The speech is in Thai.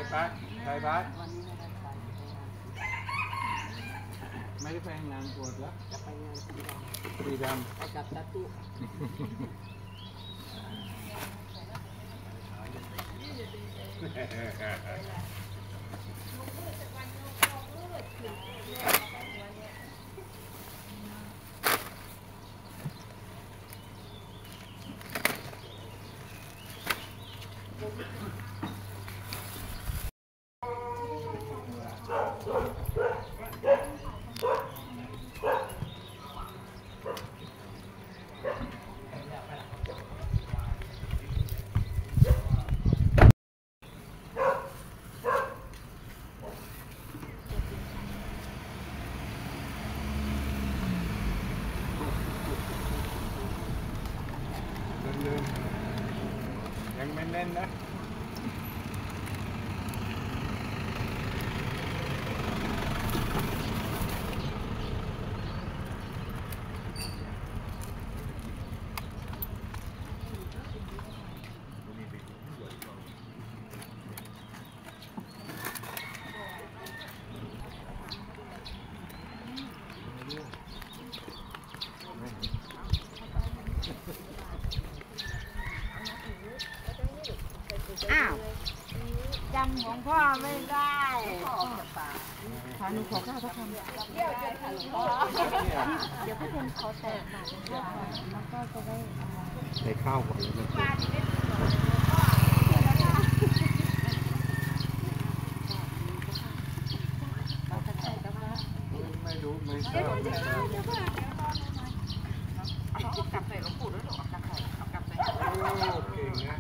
พัดไปพัดไม่ได้ไปงานบวชแล้วจะไปงานสีดำไปกับตาตุยังไม่แน่นนะอ้าวจำของพ่อไม่ได้ขอหนูขอข้าวสักคำเดี๋ยวค่ะหลวงพ่อเดี๋ยวพ่อเทนขอแตะบาตรหลวงพ่อก่อนแล้วก็จะได้ใส่ข้าวก่อนเลยไม่รู้ไม่ทราบเอากลับใส่หลวงปู่ด้วยหรอเอากลับใส่โอ้เก่งนะ